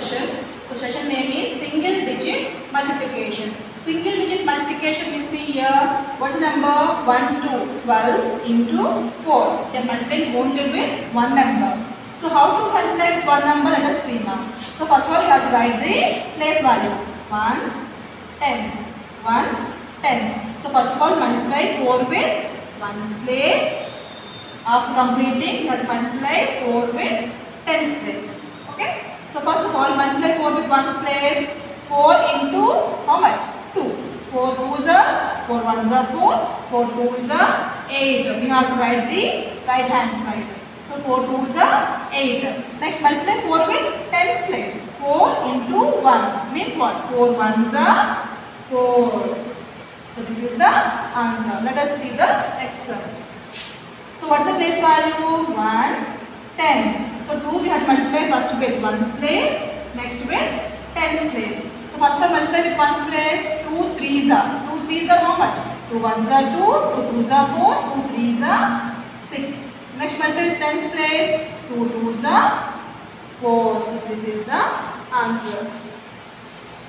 session. So session name is single digit multiplication. Single digit multiplication we see here. What is the number? 1 to 12 into 4. We are multiplying only with one number. So how to multiply with one number? Let us see now. So first of all you have to write the place values. Ones, tens, ones, tens. So first of all multiply 4 with ones place. After completing, you have to multiply 4 with tens place. Okay? So first of all, multiply 4 with ones place. 4 into how much? 2. 4 2s are 4 1s are 4. 4 2s are 8. We have to write the right hand side. So 4 2s are 8. Next, multiply 4 with tens place. 4 into 1 means what? 4 1s are 4. So this is the answer. Let us see the next sum. So what is the place value? Ones, tens. So 2 we have to multiply first with ones place, next with tens place. So first of all multiply with ones place. 2 3s are. 2 3s are how much? 2 1s are 2, 2 2s are 4, 2 3s are 6. Next multiply with tens place. 2 2s are 4. This is the answer.